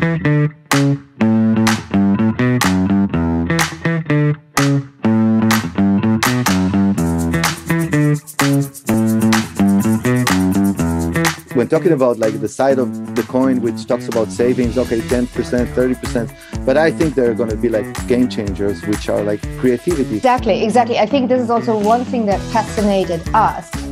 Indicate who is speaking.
Speaker 1: When talking about like the side of the coin, which talks about savings, okay, 10%, 30%, but I think there are going to be like game changers, which are like creativity.
Speaker 2: Exactly. I think this is also one thing that fascinated us